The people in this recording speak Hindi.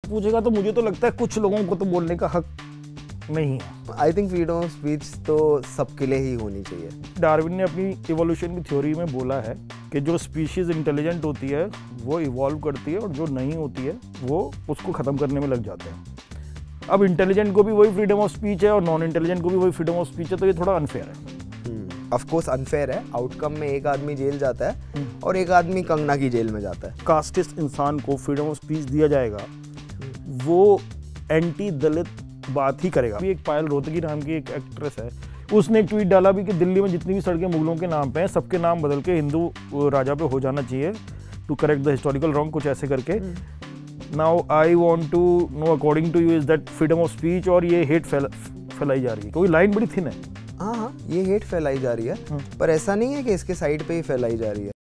पूछेगा तो मुझे तो लगता है कुछ लोगों को तो बोलने का हक नहीं है। I think freedom of speech तो सबके लिए ही होनी चाहिए। डार्विन ने अपनी इवोल्यूशन की थ्योरी में बोला है कि जो स्पीशीज इंटेलिजेंट होती है वो इवॉल्व करती है और जो नहीं होती है वो उसको ख़त्म करने में लग जाते हैं। अब इंटेलिजेंट को भी वही फ्रीडम ऑफ स्पीच है और नॉन इंटेलिजेंट को भी वही फ्रीडम ऑफ स्पीच है, तो ये थोड़ा अनफेयर है। ऑफ कोर्स अनफेयर है। आउटकम में एक आदमी जेल जाता है और एक आदमी कंगना की जेल में जाता है। कास्टिस्ट इंसान को फ्रीडम ऑफ स्पीच दिया जाएगा, वो एंटी दलित बात ही करेगा। एक पायल रोहतगी नाम की एक एक्ट्रेस है, उसने एक ट्वीट डाला भी कि दिल्ली में जितनी भी सड़कें मुगलों के नाम पे हैं सबके नाम बदल के हिंदू राजा पे हो जाना चाहिए to correct the historical wrong, कुछ ऐसे करके। Now I want to know according to you is that freedom of speech और ये हेट फैलाई जा रही है? क्योंकि लाइन बड़ी थिन है। हाँ, ये हेट फैलाई जा रही है, पर ऐसा नहीं है कि इसके साइड पे ही फैलाई जा रही है।